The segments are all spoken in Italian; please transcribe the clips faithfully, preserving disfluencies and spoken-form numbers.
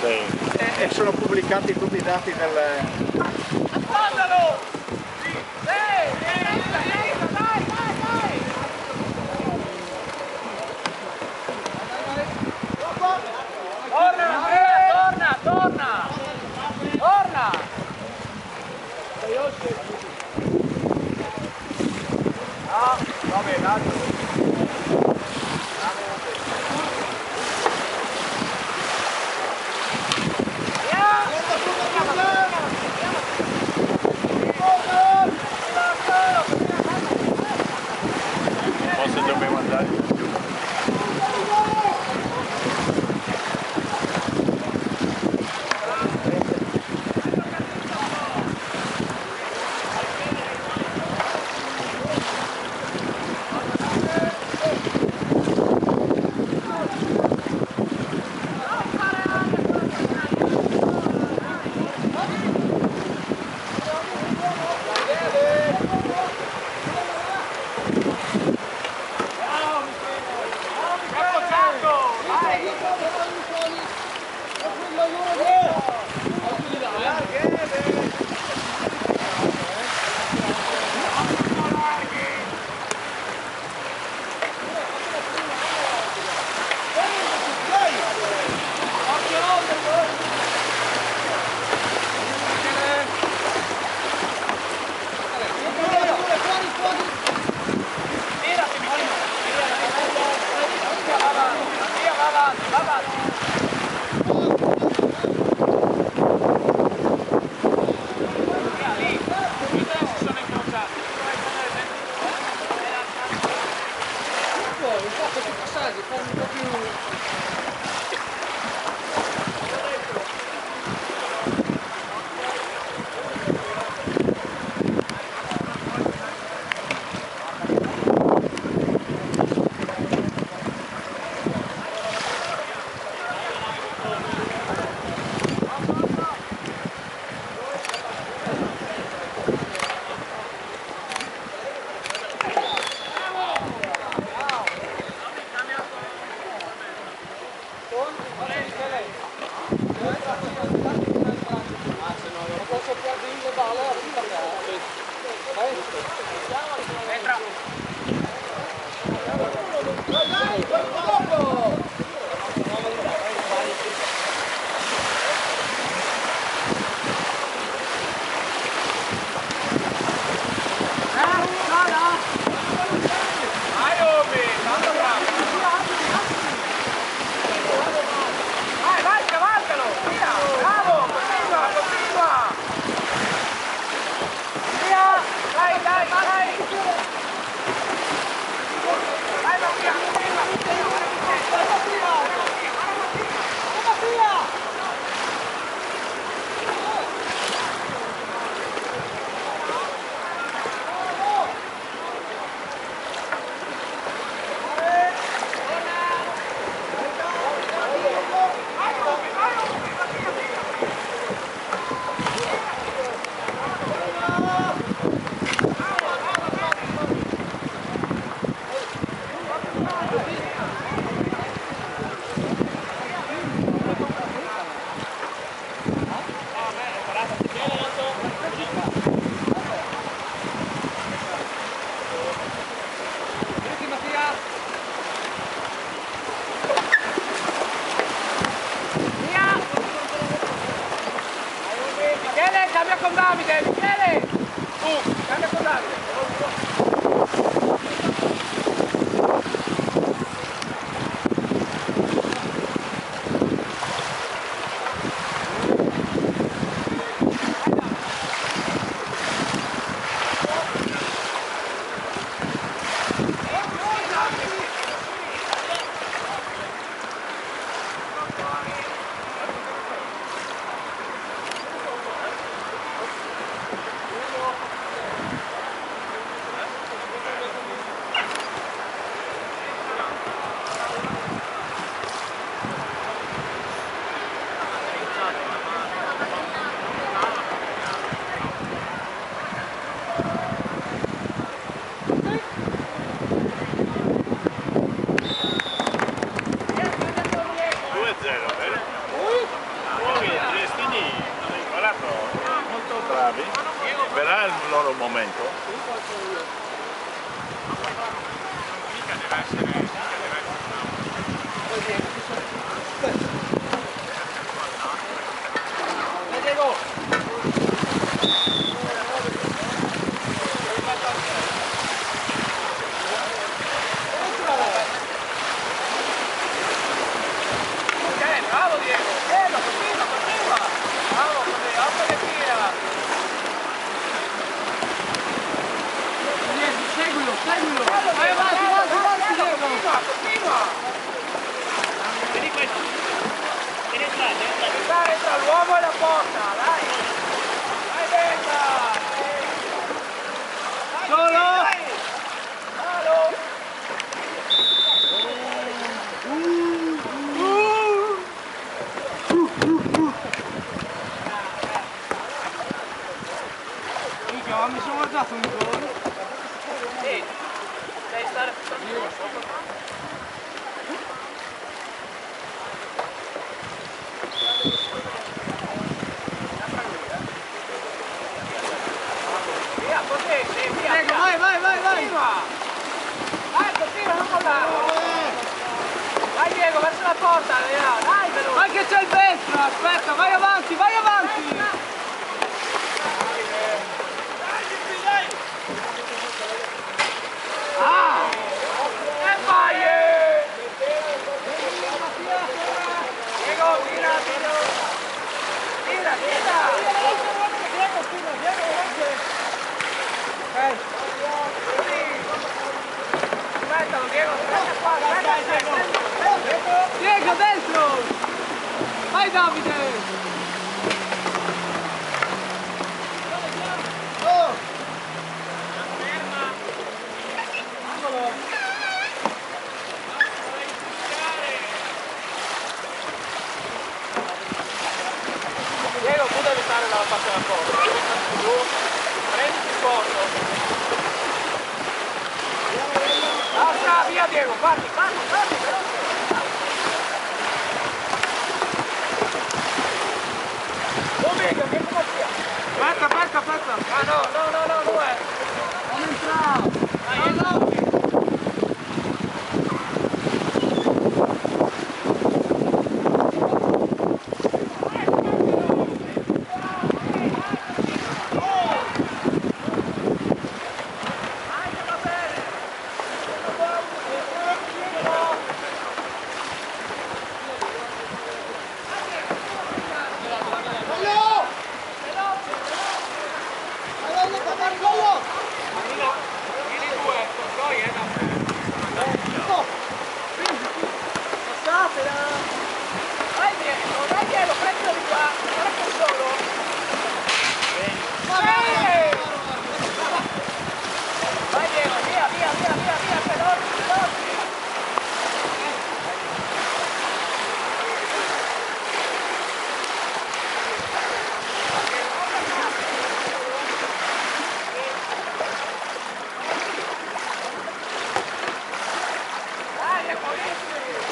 Sì. E, e sono pubblicati tutti i dati del... Affondalo! Sì! Dai, dai, dai! Torna, torna, torna! Torna! No, vabbè, dai. Forse dobbiamo andare più. Cambia con Davide, Michele! Tu, cambia con Davide! solo un momento. Mica deve essere, mica deve Bravo Diego, Diego, continua, continua. Bravo, così, otto che tira. Seguilo, seguilo! Vai avanti, avanti, avanti, Diego! Continua, continua! Vieni questo! Vieni entrare, vieni entrare! Dai, tra l'uomo e la porta, dai! Dai dentro! Solo! Palo! Mica, mi sono guardato un gol! Sì, devi stare via, così, sì, via, Diego, via. vai, vai, vai, vai! Continua! Dai, continua, non mollare! Vai Diego, verso la porta, dai, veloce! Vai che c'è il destro, aspetta, vai avanti, vai avanti! Ah! E vai! Diego, tira, tira! Tira, tira! Ok. Aspettalo, Diego, aspetta qua, aspetta, aspetta! Diego, dentro! Vai Davide! Diego, tu devi stare dalla parte della porta. Tu, prenditi il corso. Lascia, via Diego, parti, parti, parti, veloce. Tu Diego, che come sia? Aspetta, aspetta, aspetta! Ah no, no, no, no, non è. Non entrare! Dai, no, no. Vai Diego, dai Diego, prendilo di qua, guarda che solo. Sì! Vai Diego, via, via, via, via, via, veloci, veloci. Dai, è buonissimo.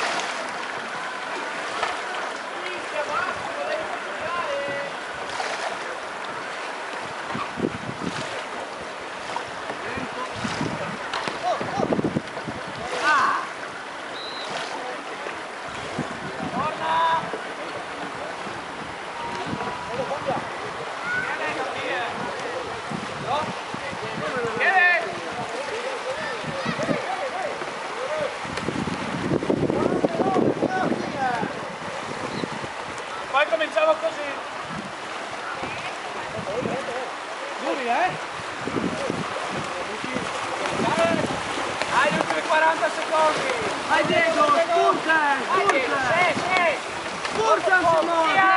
Poi cominciamo così. Duri, eh? Dai, gli ultimi quaranta secondi. Vai Diego, spurta! Dai, Diego, Spurta! sì, sì. Spurta, Simone! Via,